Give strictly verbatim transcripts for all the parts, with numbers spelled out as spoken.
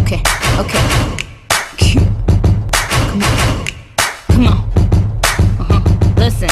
Okay, okay. Come on, come on. Uh-huh. Listen.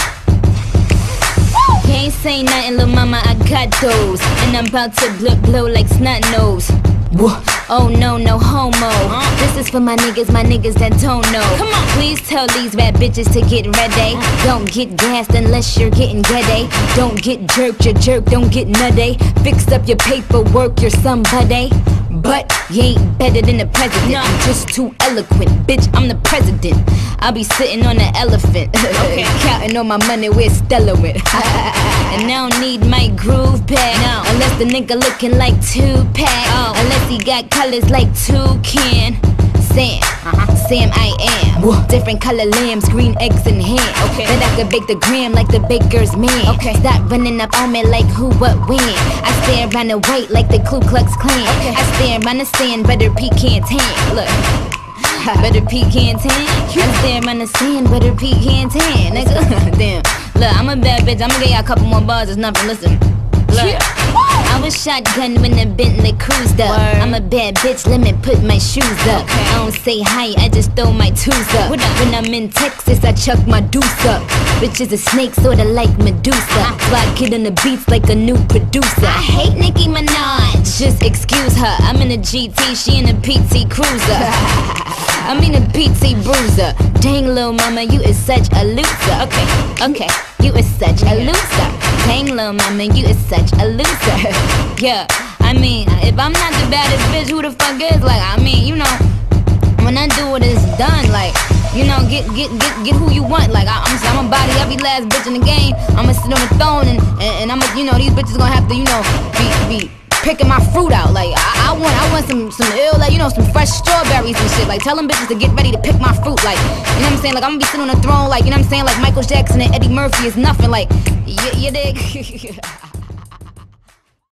You ain't say nothing, lil' mama, I got those. And I'm about to blow, blow like snot nose. What? Oh no, no homo. uh. This is for my niggas, my niggas that don't know. Come on. Please tell these rap bitches to get ready. uh. Don't get gassed unless you're getting ready. Don't get jerked, you're jerk, don't get nutty. Fix up your paperwork, you're somebody. But you ain't better than the president. No. I'm just too eloquent, bitch, I'm the president. I'll be sitting on an elephant. Okay. Counting all my money where Stella went. And I don't need my groove back. No. Unless the nigga looking like Tupac. Oh. Unless he got colors like Toucan. Sam, uh-huh. Sam I am. What? Different color lambs, green eggs in hand. Okay. Then I could bake the gram like the baker's man. Okay. Stop running up on me like who, what, when. I stare around the white like the Ku Klux Klan. Okay. I stare around the sand, better pecan tan. Look. Better pecan tan. I stare around the sand, better pecan tan. Nigga. Damn. Look, I'm a bad bitch. I'm gonna get y'all a couple more bars. It's nothing. Listen. Look. Yeah. I was shotgun when the Bentley cruised up. Word. I'm a bad bitch, let me put my shoes up. Okay. I don't say hi, I just throw my twos up. When I'm in Texas, I chuck my deuce up. Bitches a snake, sorta like Medusa. uh-huh. So I get on the beats like a new producer. I hate Nicki Minaj. Just excuse her, I'm in a G T, she in a P T Cruiser. I mean a P T Bruiser. Dang, lil' mama, you is such a loser. Okay, okay, you is such a loser. Dang, lil' mama, you is such a loser. Yeah, I mean, if I'm not the baddest bitch, who the fuck is? Like, I mean, you know, when I do what it's done, like, you know, get get get get who you want. Like, I, I'm I'ma body every last bitch in the game. I'ma sit on the throne and and, and I'ma, you know, these bitches gonna have to, you know, be be picking my fruit out. Like, I, I want I want some some ill, like, you know, some fresh strawberries and shit. Like, tell them bitches to get ready to pick my fruit. Like, you know what I'm saying? Like, I'm gonna be sitting on the throne, like, you know what I'm saying? Like Michael Jackson and Eddie Murphy is nothing. Like, you, you dig?